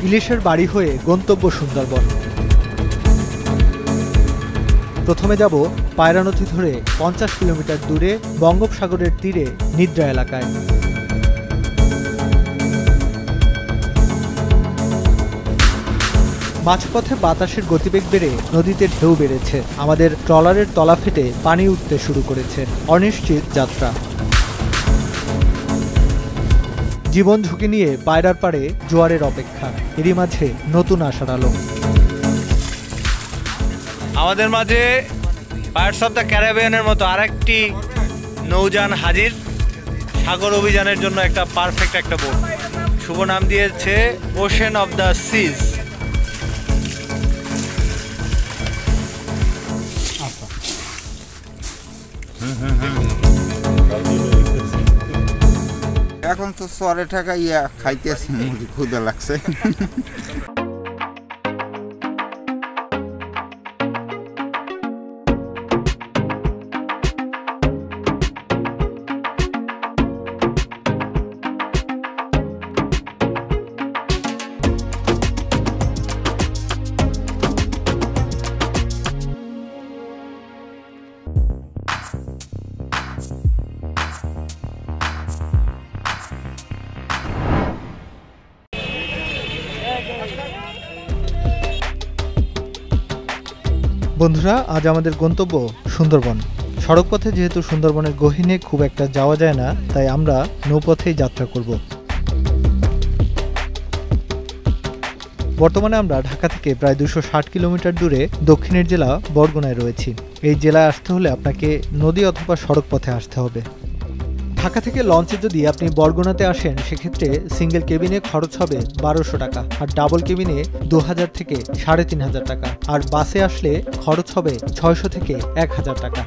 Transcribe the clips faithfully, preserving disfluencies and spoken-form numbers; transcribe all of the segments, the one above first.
ইলিশের বাড়ি হয়ে গন্তব্য সুন্দরবন। প্রথমে যাব পায়রা নদী ধরে পঞ্চাশ কিলোমিটার দূরে বঙ্গোপসাগরের তীরে নিদ্রা এলাকায়। মাঝপথে বাতাসের গতিবেগ বেড়ে নদীতে ঢেউ বেড়েছে। আমাদের ট্রলারের তলা ফেটে পানি উঠতে শুরু করেছে। অনিশ্চিত যাত্রা। জীবন ঝুঁকি নিয়ে পায়রার পাড়ে জোয়ারের অপেক্ষা। এরই মাঝে নতুন আশার আলো। আমাদের মাঝে পাইরেটস অফ দ্য ক্যারিবিয়ানের মতো আরেকটি নৌযান হাজির, সাগর অভিযানের জন্য একটা পারফেক্ট একটা বোট। শুভ নাম দিয়েছে ওশেন অফ দ্য সিজ। এখন তো সরে টাকা ইয়া খাইতেছি, ক্ষুধা লাগছে। বন্ধুরা, আজ আমাদের গন্তব্য সুন্দরবন। সড়কপথে যেহেতু সুন্দরবনের গহীনে খুব একটা যাওয়া যায় না, তাই আমরা নৌপথেই যাত্রা করব। বর্তমানে আমরা ঢাকা থেকে প্রায় দুশো ষাট কিলোমিটার দূরে দক্ষিণের জেলা বরগুনায় রয়েছি। এই জেলায় আসতে হলে আপনাকে নদী অথবা সড়ক পথে আসতে হবে। ঢাকা থেকে লঞ্চে যদি আপনি বরগুনাতে আসেন, সেক্ষেত্রে সিঙ্গেল কেবিনে খরচ হবে বারোশো টাকা, আর ডাবল কেবিনে দু হাজার থেকে সাড়ে তিন হাজার টাকা, আর বাসে আসলে খরচ হবে ছয়শো থেকে এক হাজার টাকা।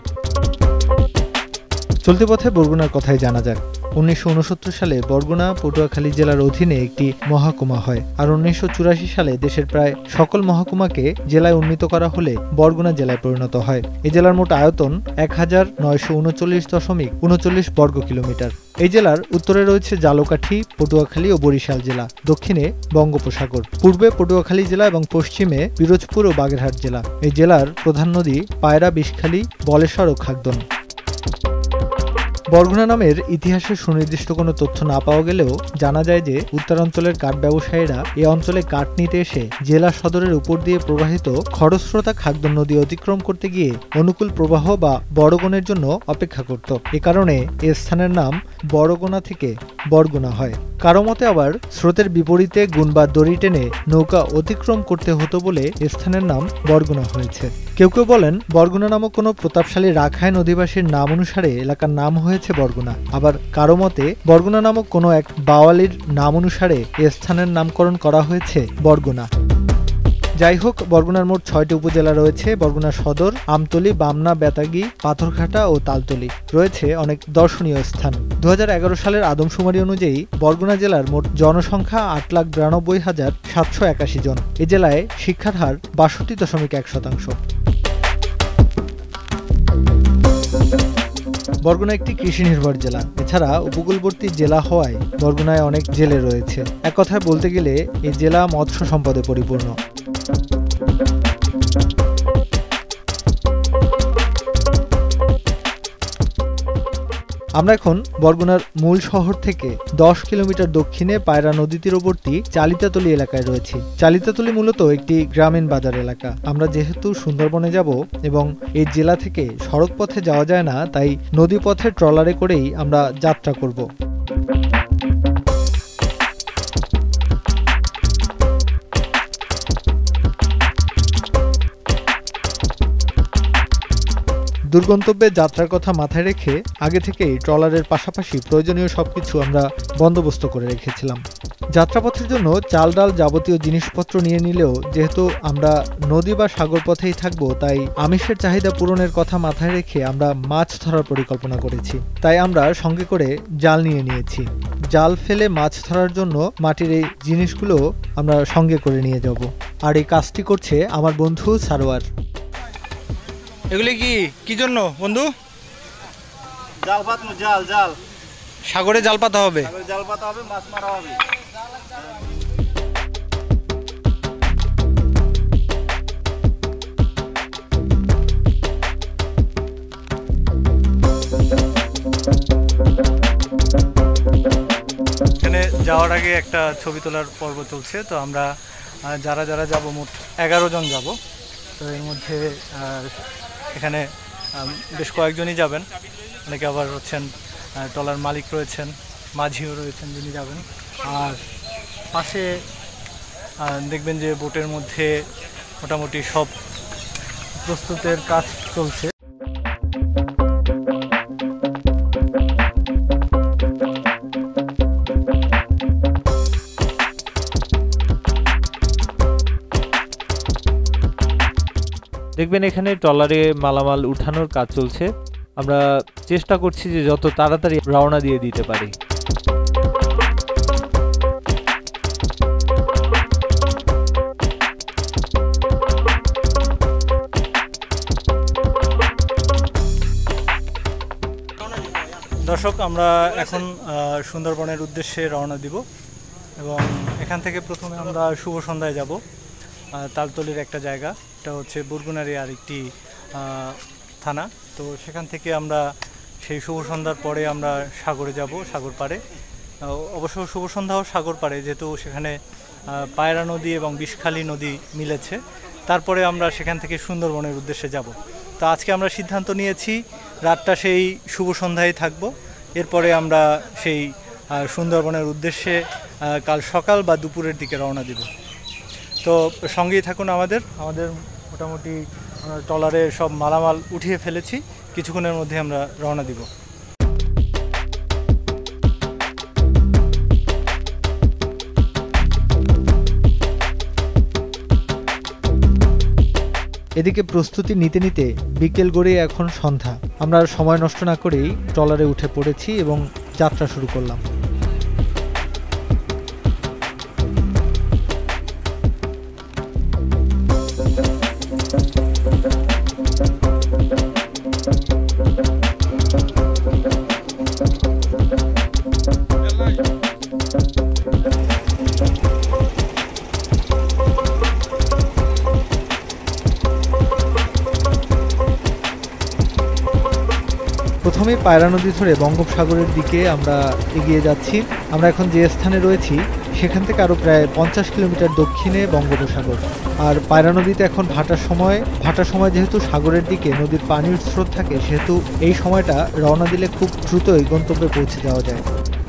চলতি পথে বরগুনার কথাই জানা যাক। উনিশশো উনসত্তর সালে বরগুনা পটুয়াখালী জেলার অধীনে একটি মহকুমা হয়, আর উনিশশো চুরাশি সালে দেশের প্রায় সকল মহকুমাকে জেলায় উন্নীত করা হলে বরগুনা জেলায় পরিণত হয়। এই জেলার মোট আয়তন এক হাজার নয়শো উনচল্লিশ দশমিক উনচল্লিশ বর্গ কিলোমিটার। এই জেলার উত্তরে রয়েছে জালকাঠি, পটুয়াখালী ও বরিশাল জেলা, দক্ষিণে বঙ্গোপসাগর, পূর্বে পটুয়াখালী জেলা এবং পশ্চিমে পিরোজপুর ও বাগেরহাট জেলা। এই জেলার প্রধান নদী পায়রা, বিষখালী, বলেশ্বর ও খাগদন। বরগুনা নামের ইতিহাসের সুনির্দিষ্ট কোনো তথ্য না পাওয়া গেলেও জানা যায় যে উত্তরাঞ্চলের কাঠ ব্যবসায়ীরা এ অঞ্চলে কাঠ নিতে এসে জেলা সদরের উপর দিয়ে প্রবাহিত খরস্রোতা খাগদন নদী অতিক্রম করতে গিয়ে অনুকূল প্রবাহ বা বড়গোনার জন্য অপেক্ষা করত। এ কারণে এ স্থানের নাম বড়গোনা থেকে বরগুনা হয়। কারো মতে আবার স্রোতের বিপরীতে গুণ বা দড়ি টেনে নৌকা অতিক্রম করতে হতো বলে স্থানের নাম বরগুনা হয়েছে। কেউ কেউ বলেন বরগুনা নামক কোনো প্রতাপশালী রাখাইন অধিবাসীর নাম অনুসারে এলাকার নাম হয়েছে বরগুনা। আবার কারো মতে বরগুনা নামক কোনো এক বাওয়ালির নাম অনুসারে এ স্থানের নামকরণ করা হয়েছে বরগুনা। যাই হোক, বরগুনার মোট ছয়টি উপজেলা রয়েছে। বরগুনা সদর, আমতলী, বামনা, বেতাগী, পাথরঘাটা ও তালতলী। রয়েছে অনেক দর্শনীয় স্থান। দু হাজার এগারো সালের আদমশুমারি অনুযায়ী বরগুনা জেলার মোট জনসংখ্যা আট লাখ বিরানব্বই হাজার সাতশো একাশি জন। এ জেলায় শিক্ষার হার বাষট্টি দশমিক এক শতাংশ। বরগুনা একটি কৃষি নির্ভর জেলা। এছাড়া উপকূলবর্তী জেলা হওয়ায় বরগুনায় অনেক জেলে রয়েছে। এক কথায় বলতে গেলে এই জেলা মৎস্য সম্পদে পরিপূর্ণ। আমরা এখন বরগুনার মূল শহর থেকে দশ কিলোমিটার দক্ষিণে পায়রা নদী তীরবর্তী চালিতাতলী এলাকায় রয়েছি। চালিতাতলী মূলত একটি গ্রামীণ বাজার এলাকা। আমরা যেহেতু সুন্দরবনে যাব এবং এই জেলা থেকে সড়ক পথে যাওয়া যায় না, তাই নদী পথে ট্রলারে করেই আমরা যাত্রা করব। দুর্গন্তব্যে যাত্রার কথা মাথায় রেখে আগে থেকেই ট্রলারের পাশাপাশি প্রয়োজনীয় সবকিছু আমরা বন্দোবস্ত করে রেখেছিলাম। যাত্রাপথের জন্য চাল ডাল যাবতীয় জিনিসপত্র নিয়ে নিলেও যেহেতু আমরা নদী বা সাগর পথেই থাকবো, তাই আমিষের চাহিদা পূরণের কথা মাথায় রেখে আমরা মাছ ধরার পরিকল্পনা করেছি। তাই আমরা সঙ্গে করে জাল নিয়ে নিয়েছি। জাল ফেলে মাছ ধরার জন্য মাটির এই জিনিসগুলো আমরা সঙ্গে করে নিয়ে যাব। আর এই কাজটি করছে আমার বন্ধু সারোয়ার। এগুলি কি কি জন্য বন্ধু? জাল পাতানো, জাল জাল সাগরে জাল পাতা হবে, জাল পাতা হবে, মাছ মারা হবে। যাওয়ার আগে একটা ছবি তোলার পর্ব চলছে। তো আমরা যারা যারা যাব মোট এগারো জন যাব। তো এর মধ্যে এখানে বেশ কয়েকজনই যাবেন, অনেকে আবার হচ্ছেন ট্রলার মালিক রয়েছেন, মাঝিও রয়েছেন যিনি যাবেন। আর পাশে দেখবেন যে বোটের মধ্যে মোটামুটি সব প্রস্তুতের কাজ চলছে। দেখবেন এখানে ট্রলারে মালামাল উঠানোর কাজ চলছে। আমরা চেষ্টা করছি যে যত তাড়াতাড়ি রওনা দিয়ে দিতে পারি। দর্শক, আমরা এখন সুন্দরবনের উদ্দেশ্যে রওনা দিব এবং এখান থেকে প্রথমে আমরা শুভ সন্ধ্যায় যাব তালতলির একটা জায়গা, এটা হচ্ছে বরগুনারই আরেকটি থানা। তো সেখান থেকে আমরা সেই শুভ সন্ধ্যার পরে আমরা সাগরে যাব, সাগর পাড়ে। অবশ্য শুভ সন্ধ্যাও সাগর পাড়ে, যেহেতু সেখানে পায়রা নদী এবং বিষখালী নদী মিলেছে। তারপরে আমরা সেখান থেকে সুন্দরবনের উদ্দেশ্যে যাব। তো আজকে আমরা সিদ্ধান্ত নিয়েছি রাতটা সেই শুভ সন্ধ্যায় থাকব, এরপরে আমরা সেই সুন্দরবনের উদ্দেশ্যে কাল সকাল বা দুপুরের দিকে রওনা দিব। তো সঙ্গেই থাকুন আমাদের আমাদের মোটামুটি ট্রলারে সব মালামাল উঠিয়ে ফেলেছি, কিছুক্ষণের মধ্যে আমরা রওনা দিব। এদিকে প্রস্তুতি নিতে নিতে বিকেল গড়িয়ে এখন সন্ধ্যা। আমরা সময় নষ্ট না করেই ট্রলারে উঠে পড়েছি এবং যাত্রা শুরু করলাম। প্রথমে পায়রা নদী ধরে বঙ্গোপসাগরের দিকে আমরা এগিয়ে যাচ্ছি। আমরা এখন যে স্থানে রয়েছি সেখান থেকে আরও প্রায় পঞ্চাশ কিলোমিটার দক্ষিণে বঙ্গোপসাগর। আর পায়রা নদীতে এখন ভাটার সময় ভাটার সময় যেহেতু সাগরের দিকে নদীর পানির স্রোত থাকে, সেহেতু এই সময়টা রওনা দিলে খুব দ্রুতই গন্তব্যে পৌঁছে যাওয়া যায়।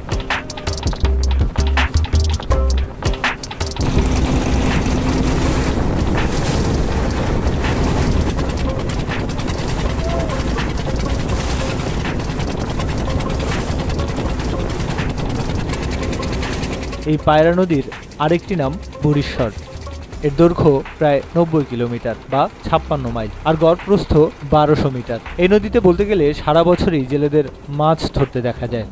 এই পায়রা নদীর আরেকটি নাম বুড়িশ্বর। এর দৈর্ঘ্য প্রায় নব্বই কিলোমিটার বা ছাপ্পান্ন মাইল, আর গড় প্রস্থ বারোশো মিটার। এই নদীতে বলতে গেলে সারা বছরই জেলেদের মাছ ধরতে দেখা যায়।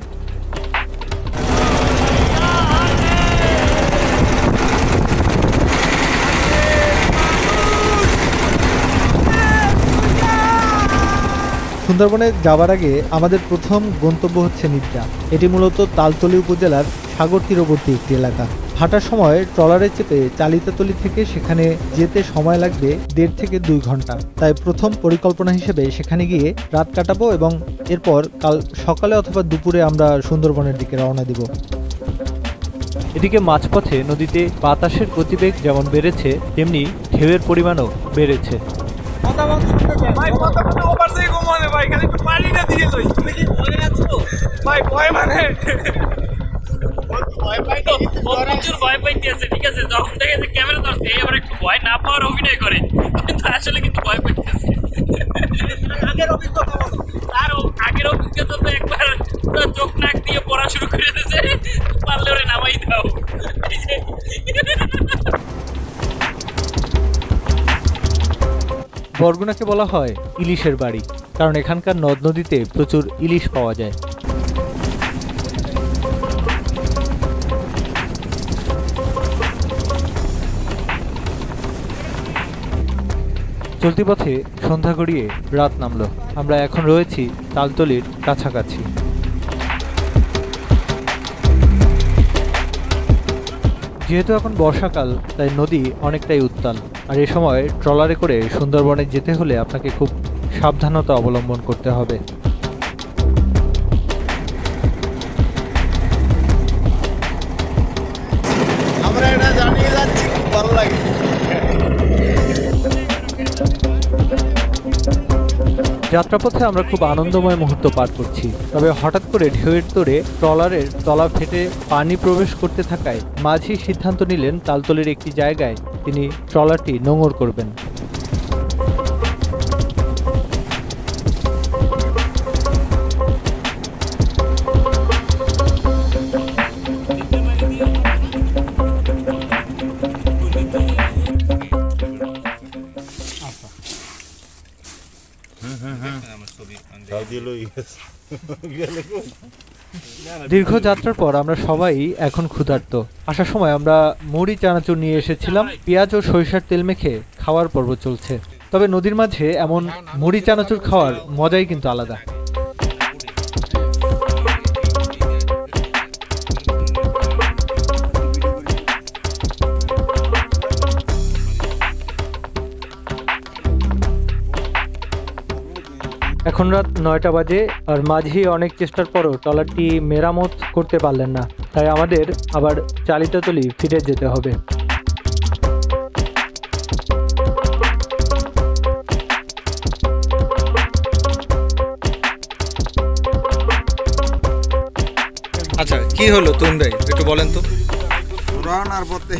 সুন্দরবনে যাওয়ার আগে আমাদের প্রথম গন্তব্য হচ্ছে নিদ্রা। এটি মূলত তালতলি উপজেলার সাগর তীরবর্তী একটি এলাকা। ভাটার সময় ট্রলারে চেপে চালিতাতলি থেকে সেখানে যেতে সময় লাগবে দেড় থেকে দুই ঘন্টা। তাই প্রথম পরিকল্পনা হিসেবে সেখানে গিয়ে রাত কাটাবো এবং এরপর কাল সকালে অথবা দুপুরে আমরা সুন্দরবনের দিকে রওনা দিব। এদিকে মাঝপথে নদীতে বাতাসের গতিবেগ যেমন বেড়েছে, তেমনি ঢেউয়ের পরিমাণও বেড়েছে। প্রচুর ভয় পাইতেছে, ঠিক আছে, যখন দেখে যে ক্যামেরা ধরছে এবার একটু ভয় না পাওয়ার অভিনয় করে, কিন্তু আসলে কিন্তু ভয় পাইতেছে। আগের অভিজ্ঞতা আর আগের অভিজ্ঞতা তো একবার চোখ নাক দিয়ে পড়া শুরু করে দিয়েছে, পারলে ওরে নামাই দাও। বরগুনাকে বলা হয় ইলিশের বাড়ি, কারণ এখানকার নদ নদীতে প্রচুর ইলিশ পাওয়া যায়। চলতি পথে সন্ধ্যা গড়িয়ে রাত নামলো। আমরা এখন রয়েছি তালতলির কাছাকাছি। যেহেতু এখন বর্ষাকাল, তাই নদী অনেকটাই উত্তাল। আর এ সময় ট্রলারে করে সুন্দরবনে যেতে হলে আপনাকে খুব সাবধানতা অবলম্বন করতে হবে। যাত্রাপথে আমরা খুব আনন্দময় মুহূর্ত পার করছি, তবে হঠাৎ করে ঢেউয়ের তোড়ে ট্রলারের তলা ফেটে পানি প্রবেশ করতে থাকায় মাঝি সিদ্ধান্ত নিলেন তালতলির একটি জায়গায় তিনি ট্রলারটি নোঙর করবেন। দীর্ঘ যাত্রার পর আমরা সবাই এখন ক্ষুধার্ত। আসার সময় আমরা মুড়ি চানাচুর নিয়ে এসেছিলাম, পেঁয়াজ ও সরিষার তেল মেখে খাওয়ার পর্ব চলছে। তবে নদীর মাঝে এমন মুড়ি চানাচুর খাওয়ার মজাই কিন্তু আলাদা। এখন রাত নয়টা বাজে, আর মাঝি অনেক চেষ্টার পরও ট্রলারটি মেরামত করতে পারলেন না, তাই আমাদের আবার চালিতাতলি ফিরে যেতে হবে। আচ্ছা, কি হলো তুম ভাই একটু বলেন তো। রওনার পথে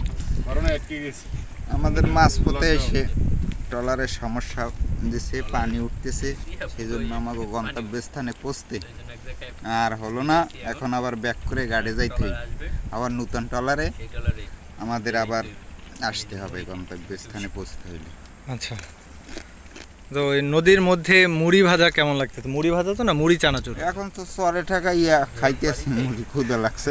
আমাদের মাছ পথে এসে ট্রলারের সমস্যা দিছে, পানি উঠতেছে, সেই জন্য আমাকে গন্তব্যস্থানে পৌঁছতে আর হলো না। এখন আবার ব্যাক করে গাড়ি যাইতে আবার নতুন ট্রলারে আমাদের আবার আসতে হবে গন্তব্যস্থানে পৌঁছতে হইলে। আচ্ছা, তো ওই নদীর মধ্যে মুড়ি ভাজা কেমন লাগছে? মুড়ি ভাজা তো না, মুড়ি চানাচুর। এখন তো চরে টাকা ইয়া খাইতেছি, মুড়ি ক্ষুধা লাগছে।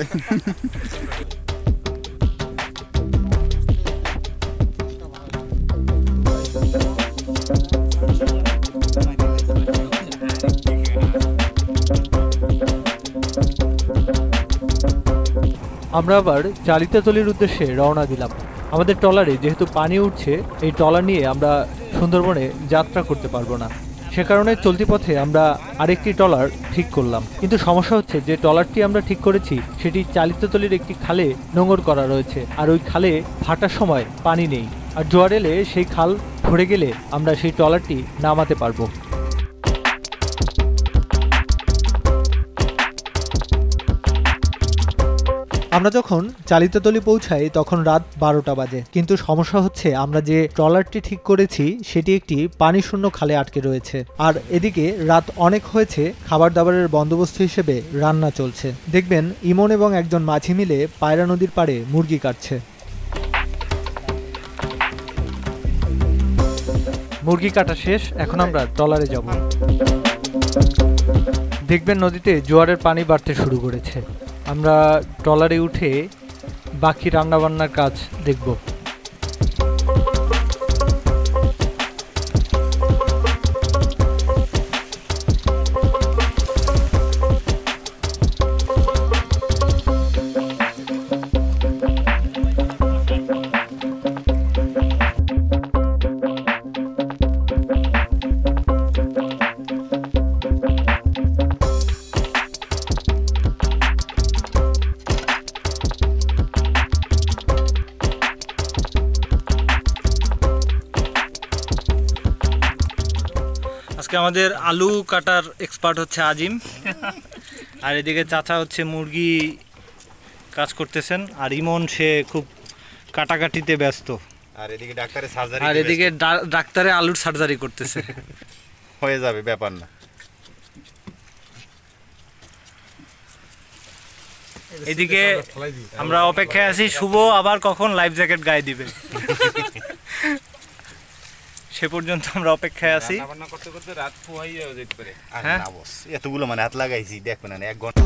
আমরা আবার চালিতাতলির উদ্দেশ্যে রওনা দিলাম। আমাদের ট্রলারে যেহেতু পানি উঠছে, এই ট্রলার নিয়ে আমরা সুন্দরবনে যাত্রা করতে পারবো না, সে কারণে চলতি পথে আমরা আরেকটি ট্রলার ঠিক করলাম। কিন্তু সমস্যা হচ্ছে যে ট্রলারটি আমরা ঠিক করেছি সেটি চালিতাতলির একটি খালে নোঙর করা রয়েছে, আর ওই খালে ভাটার সময় পানি নেই, আর জোয়ার এলে সেই খাল ভরে গেলে আমরা সেই ট্রলারটি নামাতে পারবো। আমরা যখন চালিতাতলি পৌঁছাই তখন রাত বারোটা বাজে, কিন্তু সমস্যা হচ্ছে আমরা যে ট্রলারটি ঠিক করেছি সেটি একটি পানি শূন্য খালে আটকে রয়েছে, আর এদিকে রাত অনেক হয়েছে, খাবার দাবারের বন্দোবস্ত হিসেবে রান্না চলছে। দেখবেন ইমন এবং একজন মাঝি মিলে পায়রা নদীর পাড়ে মুরগি কাটছে। মুরগি কাটা শেষ, এখন আমরা ট্রলারে যাব। দেখবেন নদীতে জোয়ারের পানি বাড়তে শুরু করেছে। আমরা ট্রলারে উঠে বাকি রান্নাবান্নার কাজ দেখব। আজকে আমাদের আলু কাটার এক্সপার্ট হচ্ছে আজিম, আর এদিকে চাচা হচ্ছে মুরগি কাজ করতেছেন, আর ইমন সে খুব কাটাকাটিতে ব্যস্ত, আর এদিকে ডাক্তারের সার্জারি, আর এদিকে ডাক্তারে আলুর সার্জারি করতেছে। হয়ে যাবে, ব্যাপার না। এদিকে আমরা অপেক্ষায় আছি শুভ আবার কখন লাইফ জ্যাকেট গায়ে দিবে, সে পর্যন্ত আমরা অপেক্ষায় আছি। করতে করতে রাত পোহাইয়া যেতে পারে। হ্যাঁ, এতগুলো মানে হাত লাগাইছি, দেখো না এক ঘন্টা।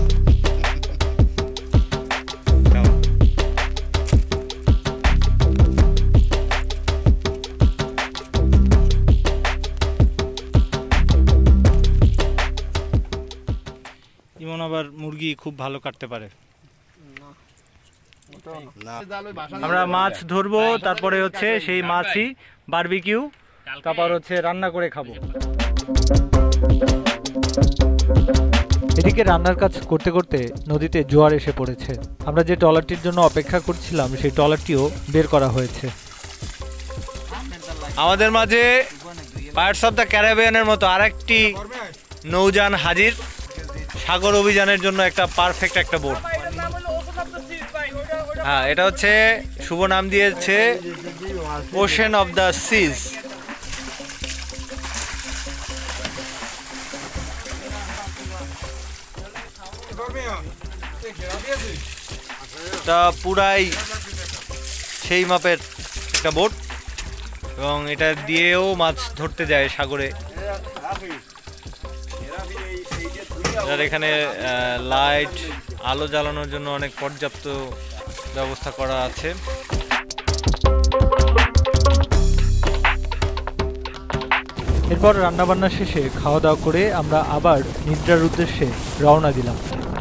ইমন আবার মুরগি খুব ভালো কাটতে পারে। আমরা মাছ ধরবো, তারপরে হচ্ছে সেই মাছই বারবিকিউ, তারপর হচ্ছে রান্না করে খাবো। এদিকে রান্নার কাজ করতে করতে নদীতে জোয়ার এসে পড়েছে। আমরা যে ট্রলারটির জন্য অপেক্ষা করছিলাম সেই ট্রলারটিও বের করা হয়েছে। আমাদের মাঝে পার্টস অফ দ্য ক্যারিবিয়ানের মতো আরেকটি নৌযান হাজির সাগর অভিযানের জন্য একটা পারফেক্ট একটা বোট। হ্যাঁ, এটা হচ্ছে শুভ নাম দিয়েছে ওশেন অফ দ্য সিজ। এটা পুরাই সেই মাপের একটা বোট এবং এটা দিয়েও মাছ ধরতে যায় সাগরে। যার এখানে লাইট আলো জ্বালানোর জন্য অনেক পর্যাপ্ত ব্যবস্থা করা আছে। এরপর রান্নাবান্না শেষে খাওয়া দাওয়া করে আমরা আবার নিদ্রার উদ্দেশ্যে রওনা দিলাম।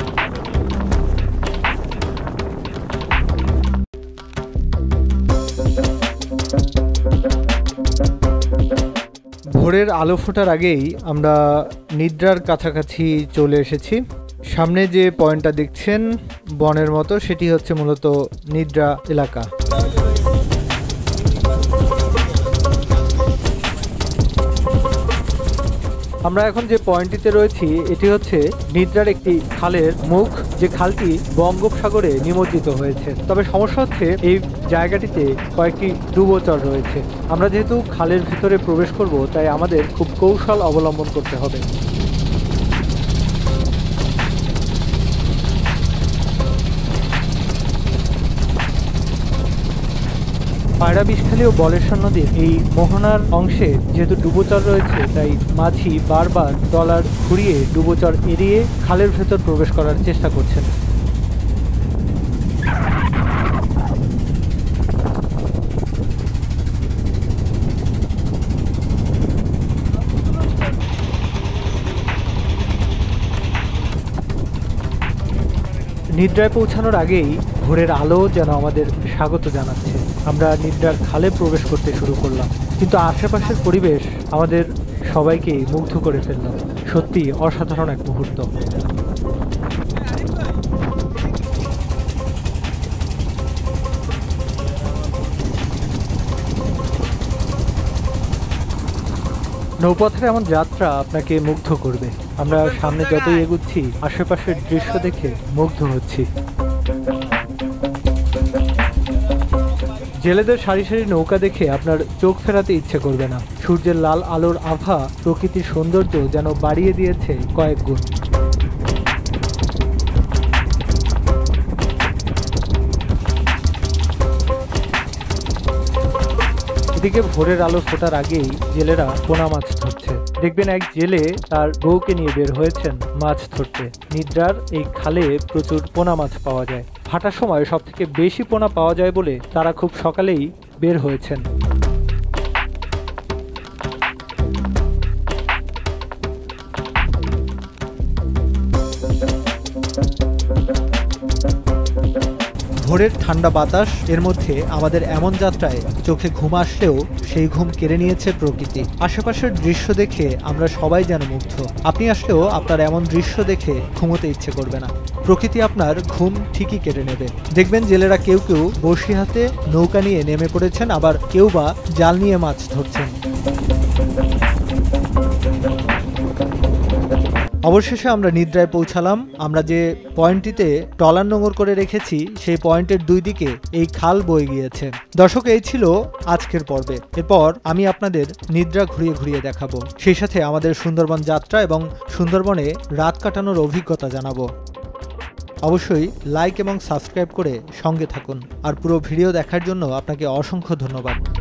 ভোরের আলো ফোটার আগেই আমরা নিদ্রার কাছাকাছি চলে এসেছি। সামনে যে পয়েন্টটা দেখছেন বনের মতো, সেটি হচ্ছে মূলত নিদ্রা এলাকা। আমরা এখন যে পয়েন্টটিতে রয়েছি এটি হচ্ছে নিদ্রার একটি খালের মুখ, যে খালটি বঙ্গোপসাগরে নিমজ্জিত হয়েছে। তবে সমস্যা হচ্ছে এই জায়গাটিতে কয়েকটি ডুবোচর রয়েছে। আমরা যেহেতু খালের ভিতরে প্রবেশ করব, তাই আমাদের খুব কৌশল অবলম্বন করতে হবে। পায়রা বিষখালী ও বলেশ্বর নদীর এই মোহনার অংশে যেহেতু ডুবোচর রয়েছে, তাই মাঝি বারবার ট্রলার ঘুরিয়ে ডুবোচর এড়িয়ে খালের ভেতর প্রবেশ করার চেষ্টা করছেন। নিদ্রায় পৌঁছানোর আগেই ভোরের আলো যেন আমাদের স্বাগত জানাচ্ছে। আমরা নিদ্রার খালে প্রবেশ করতে শুরু করলাম, কিন্তু আশেপাশের পরিবেশ আমাদের সবাইকেই মুগ্ধ করে ফেলল। সত্যি অসাধারণ এক মুহূর্ত। নৌপথের এমন যাত্রা আপনাকে মুগ্ধ করবে। আমরা সামনে যতই এগুচ্ছি আশেপাশের দৃশ্য দেখে মুগ্ধ হচ্ছি। জেলেদের সারি সারি নৌকা দেখে আপনার চোখ ফেরাতে ইচ্ছে করবে না। সূর্যের লাল আলোর আভা প্রকৃতির সৌন্দর্য যেন বাড়িয়ে দিয়েছে কয়েক গুণ। এদিকে ভোরের আলো ফোটার আগেই জেলেরা পোনা মাছ ধরছে। দেখবেন এক জেলে তার বউকে নিয়ে বের হয়েছেন মাছ ধরতে। নিদ্রার এই খালে প্রচুর পোনা মাছ পাওয়া যায়। ভাটার সময় সব থেকে বেশি পোনা পাওয়া যায় বলে তারা খুব সকালেই বের হয়েছেন। ভোরের ঠান্ডা বাতাস, এর মধ্যে আমাদের এমন যাত্রায় চোখে ঘুম আসলেও সেই ঘুম কেড়ে নিয়েছে প্রকৃতি। আশেপাশের দৃশ্য দেখে আমরা সবাই যেন মুগ্ধ। আপনি আসলেও আপনার এমন দৃশ্য দেখে ঘুমোতে ইচ্ছে করবে না। প্রকৃতি আপনার ঘুম ঠিকই কেড়ে নেবে। দেখবেন জেলেরা কেউ কেউ বড়শি হাতে নৌকা নিয়ে নেমে পড়েছেন, আবার কেউ বা জাল নিয়ে মাছ ধরছেন। অবশেষে আমরা নিদ্রায় পৌঁছালাম। আমরা যে পয়েন্টটিতে ট্রলার নোঙর করে রেখেছি সেই পয়েন্টের দুই দিকে এই খাল বয়ে গিয়েছে। দর্শক, এই ছিল আজকের পর্বে। এরপর আমি আপনাদের নিদ্রা ঘুরিয়ে ঘুরিয়ে দেখাবো, সেই সাথে আমাদের সুন্দরবন যাত্রা এবং সুন্দরবনে রাত কাটানোর অভিজ্ঞতা জানাবো। অবশ্যই লাইক এবং সাবস্ক্রাইব করে সঙ্গে থাকুন। আর পুরো ভিডিও দেখার জন্য আপনাকে অসংখ্য ধন্যবাদ।